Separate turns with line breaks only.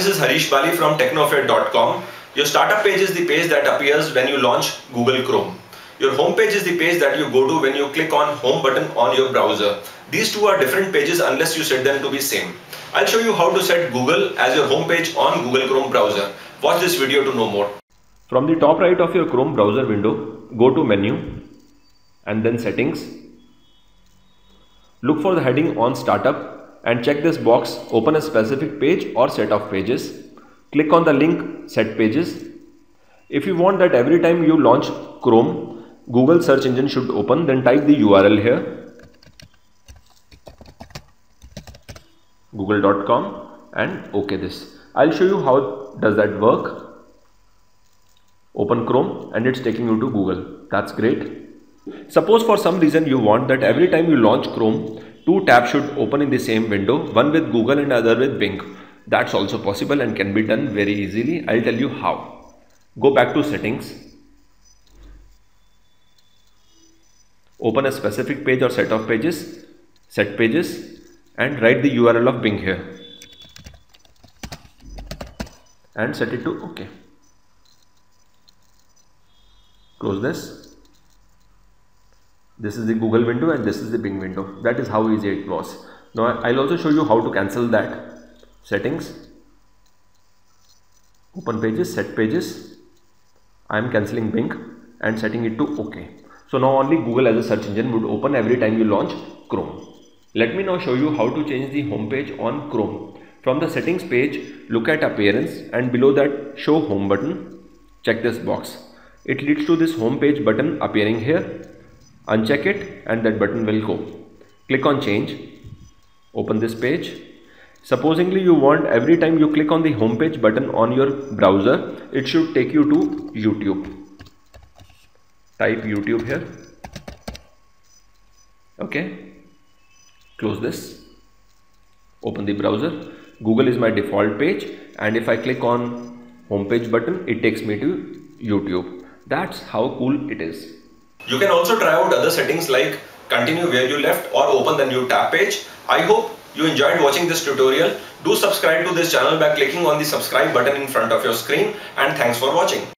This is Harish Bali from Technofare.com. Your startup page is the page that appears when you launch Google Chrome. Your home page is the page that you go to when you click on home button on your browser. These two are different pages unless you set them to be same. I'll show you how to set Google as your home page on Google Chrome browser. Watch this video to know more. From the top right of your Chrome browser window, go to Menu and then Settings. Look for the heading on Startup and check this box, open a specific page or set of pages. Click on the link Set Pages. If you want that every time you launch Chrome, Google search engine should open, then type the URL here, google.com, and OK this. I'll show you how does that work. Open Chrome and it's taking you to Google. That's great. Suppose for some reason you want that every time you launch Chrome, two tabs should open in the same window, one with Google and other with Bing. That's also possible and can be done very easily. I'll tell you how. Go back to Settings. Open a specific page or set of pages, Set Pages, and write the URL of Bing here. And set it to OK. Close this. This is the Google window and this is the Bing window. That is how easy it was. Now I'll also show you how to cancel that. Settings, open pages, set pages. I am cancelling Bing and setting it to OK. So now only Google as a search engine would open every time you launch Chrome. Let me now show you how to change the home page on Chrome. From the settings page, look at appearance and below that show home button. Check this box. It leads to this home page button appearing here. Uncheck it and that button will go. Click on change. Open this page. Supposingly you want every time you click on the home page button on your browser, it should take you to YouTube. Type YouTube here. Okay. Close this. Open the browser. Google is my default page, and if I click on home page button, it takes me to YouTube. That's how cool it is. You can also try out other settings like continue where you left or open the new tab page. I hope you enjoyed watching this tutorial. Do subscribe to this channel by clicking on the subscribe button in front of your screen, and thanks for watching.